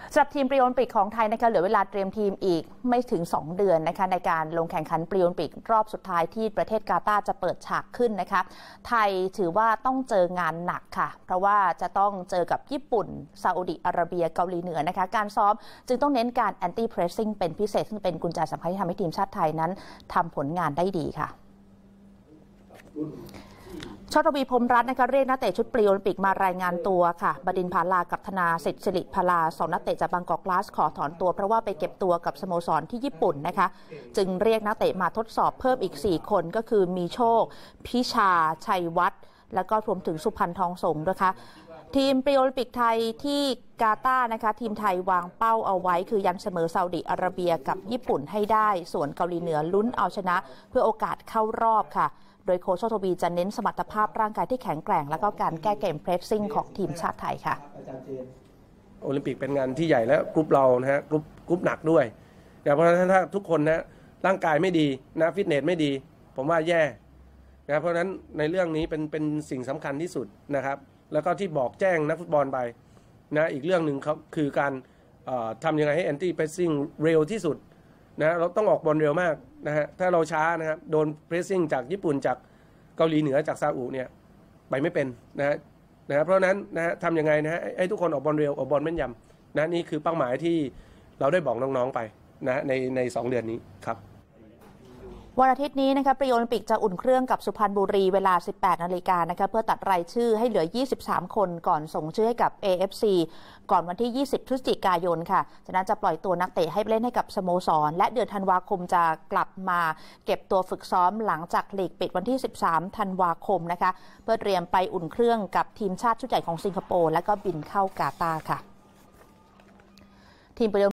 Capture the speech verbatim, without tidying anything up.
สำหรับทีมปรีโอลิมปิกของไทยนะคะเหลือเวลาเตรียมทีมอีกไม่ถึงสองเดือนนะคะในการลงแข่งขันปรีโอลิมปิกรอบสุดท้ายที่ประเทศกาตาร์จะเปิดฉากขึ้นนะคะไทยถือว่าต้องเจองานหนักค่ะเพราะว่าจะต้องเจอกับญี่ปุ่นซาอุดิอาระเบียเกาหลีเหนือนะคะการซ้อมจึงต้องเน้นการแอนตี้เพรสซิ่งเป็นพิเศษซึ่งเป็นกุญแจสำคัญที่ทำให้ทีมชาติไทยนั้นทำผลงานได้ดีค่ะชลวีพรหมรัตน์นะคะเรียกนักเตะชุดปรีโอลิมปิกมารายงานตัวค่ะบดินทร์ ภาลากับธนาสิทธิ์สิริพลาสองนักเตะจากบางกอกกลาสขอถอนตัวเพราะว่าไปเก็บตัวกับสโมสรที่ญี่ปุ่นนะคะจึงเรียกนักเตะมาทดสอบเพิ่มอีกสี่คนก็คือมีโชคพิชาชัยวัฒน์แล้วก็รวมถึงสุพรรณทองสงนะคะทีมปรีโอลิมปิกไทยที่กาตาร์นะคะทีมไทยวางเป้าเอาไว้คือยันเสมอซาอุดิอาระเบียกับญี่ปุ่นให้ได้ส่วนเกาหลีเหนือลุ้นเอาชนะเพื่อโอกาสเข้ารอบค่ะโดยโค้ชโชทวีจะเน้นสมรรถภาพร่างกายที่แข็งแกร่งและก็การแก้เกมเพรสซิ่งของทีมชาติไทยค่ะโอลิมปิกเป็นงานที่ใหญ่และกรุ๊ปเรานะฮะกรุ๊ปกรุ๊ปหนักด้วยเพราะฉะนั้นถ้าทุกคนนะร่างกายไม่ดีนะฟิตเนสไม่ดีผมว่าแย่นะเพราะฉะนั้นในเรื่องนี้เป็นเป็นสิ่งสำคัญที่สุดนะครับแล้วก็ที่บอกแจ้งนักฟุตบอลไปนะอีกเรื่องหนึ่งเขาคือการทำยังไงให้แอนตี้เพรสซิ่งเร็วที่สุดนะเราต้องออกบอลเร็วมากนะฮะถ้าเราช้านะครับโดนเพรสซิ่งจากญี่ปุ่นจากเกาหลีเหนือจากซาอุเนี่ยไปไม่เป็นนะฮะนะเพราะนั้นนะฮะทำยังไงนะฮะให้ทุกคนออกบอลเร็วออกบอลแม่นยำนะนี่คือเป้าหมายที่เราได้บอกน้องๆไปนะในในสองเดือนนี้ครับวันอาทิตย์นี้นะคะปรีโอลิมปิกจะอุ่นเครื่องกับสุพรรณบุรีเวลา สิบแปดนาฬิกานะคะเพื่อตัดรายชื่อให้เหลือยี่สิบสามคนก่อนส่งชื่อให้กับ เอ เอฟ ซี ก่อนวันที่ยี่สิบพฤศจิกายนค่ะจากนั้นจะปล่อยตัวนักเตะให้เล่นให้กับสโมสรและเดือนธันวาคมจะกลับมาเก็บตัวฝึกซ้อมหลังจากลีกปิดวันที่สิบสามธันวาคมนะคะเพื่อเตรียมไปอุ่นเครื่องกับทีมชาติชุดใหญ่ของสิงคโปร์และก็บินเข้ากาตาร์ค่ะทีม